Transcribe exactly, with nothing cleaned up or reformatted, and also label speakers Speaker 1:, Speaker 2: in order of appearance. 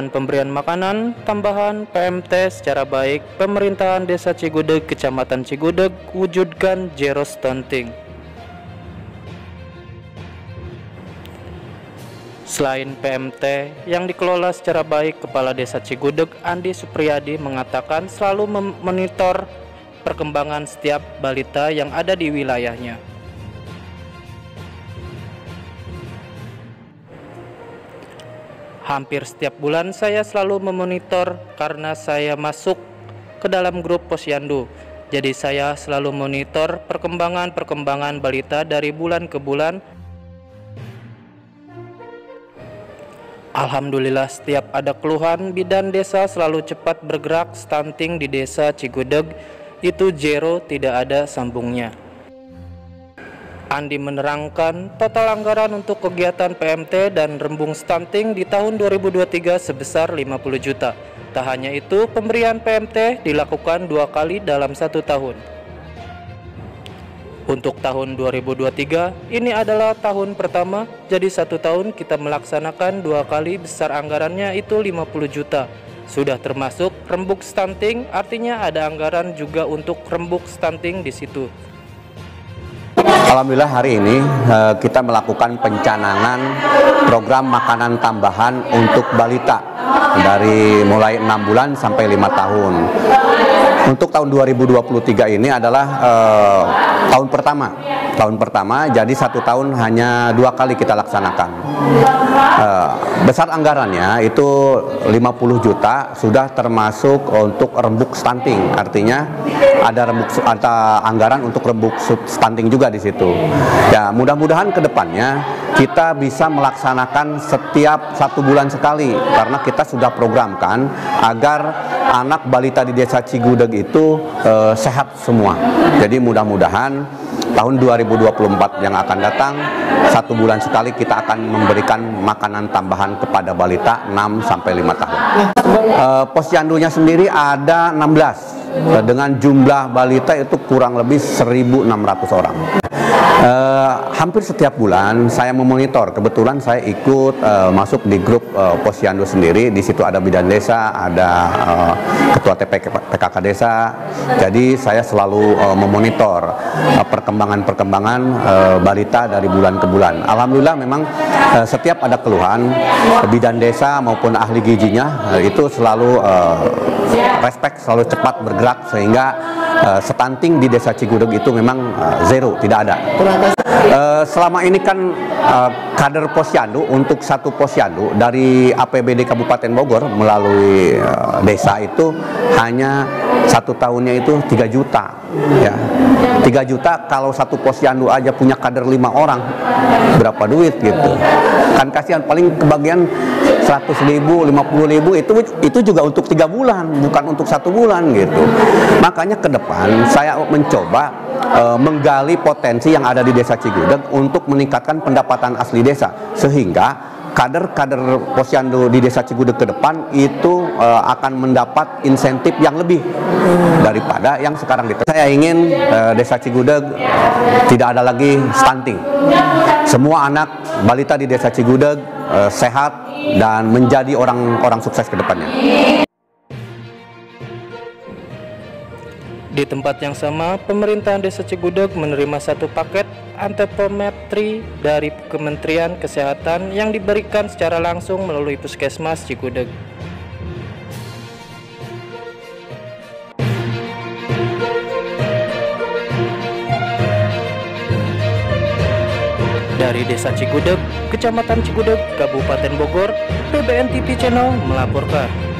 Speaker 1: pelaksanaan pemberian makanan tambahan P M T secara baik, pemerintahan Desa Cigudeg, Kecamatan Cigudeg wujudkan zero stunting. Selain P M T yang dikelola secara baik, Kepala Desa Cigudeg Andi Supriyadi mengatakan selalu memonitor perkembangan setiap balita yang ada di wilayahnya. Hampir setiap bulan saya selalu memonitor karena saya masuk ke dalam grup Posyandu. Jadi saya selalu monitor perkembangan-perkembangan balita dari bulan ke bulan. Alhamdulillah setiap ada keluhan, bidan desa selalu cepat bergerak. Stunting di Desa Cigudeg itu zero, tidak ada sambungnya. Andi menerangkan total anggaran untuk kegiatan P M T dan rembung stunting di tahun dua ribu dua puluh tiga sebesar lima puluh juta. Tak hanya itu, pemberian P M T dilakukan dua kali dalam satu tahun. Untuk tahun dua ribu dua puluh tiga, ini adalah tahun pertama, jadi satu tahun kita melaksanakan dua kali, besar anggarannya itu lima puluh juta. Sudah termasuk rembuk stunting, artinya ada anggaran juga untuk rembuk stunting di situ.
Speaker 2: Alhamdulillah hari ini kita melakukan pencanangan program makanan tambahan untuk balita dari mulai enam bulan sampai lima tahun. Untuk tahun dua ribu dua puluh tiga ini adalah eh, tahun pertama. Tahun pertama, jadi satu tahun hanya dua kali kita laksanakan. Eh, besar anggarannya itu lima puluh juta, sudah termasuk untuk rembuk stunting. Artinya ada rembuk, ada anggaran untuk rembuk stunting juga di situ. Ya, mudah-mudahan ke depannya kita bisa melaksanakan setiap satu bulan sekali, karena kita sudah programkan agar anak balita di Desa Cigudeg itu eh, sehat semua. Jadi mudah-mudahan tahun dua ribu dua puluh empat yang akan datang, satu bulan sekali kita akan memberikan makanan tambahan kepada balita enam sampai lima tahun. Eh, Posyandunya sendiri ada enam belas, dengan jumlah balita itu kurang lebih seribu enam ratus orang. Uh, hampir setiap bulan saya memonitor. Kebetulan saya ikut uh, masuk di grup uh, Posyandu sendiri. Di situ ada bidan desa, ada uh, ketua T P P K K desa. Jadi saya selalu uh, memonitor perkembangan-perkembangan uh, uh, balita dari bulan ke bulan. Alhamdulillah memang uh, setiap ada keluhan, bidan desa maupun ahli gizinya uh, itu selalu uh, respect, selalu cepat bergerak, sehingga uh, stunting di Desa Cigudeg itu memang uh, zero, tidak ada. Uh, selama ini kan uh, kader Posyandu, untuk satu Posyandu dari A P B D Kabupaten Bogor melalui uh, desa itu hanya satu tahunnya itu tiga juta, ya. tiga juta kalau satu Posyandu aja punya kader lima orang, berapa duit gitu. Kan kasihan, paling kebagian seratus ribu, lima puluh ribu, itu itu juga untuk tiga bulan, bukan untuk satu bulan gitu. Makanya ke depan saya mencoba e, menggali potensi yang ada di Desa Cigudeg untuk meningkatkan pendapatan asli desa, sehingga kader-kader Posyandu di Desa Cigudeg ke depan itu e, akan mendapat insentif yang lebih daripada yang sekarang. Saya ingin e, Desa Cigudeg tidak ada lagi stunting. Semua anak balita di Desa Cigudeg e, sehat dan menjadi orang-orang sukses ke depannya.
Speaker 1: Di tempat yang sama, pemerintahan Desa Cigudeg menerima satu paket antropometri dari Kementerian Kesehatan yang diberikan secara langsung melalui Puskesmas Cigudeg. Dari Desa Cigudeg, Kecamatan Cigudeg, Kabupaten Bogor, P B N T V Channel melaporkan.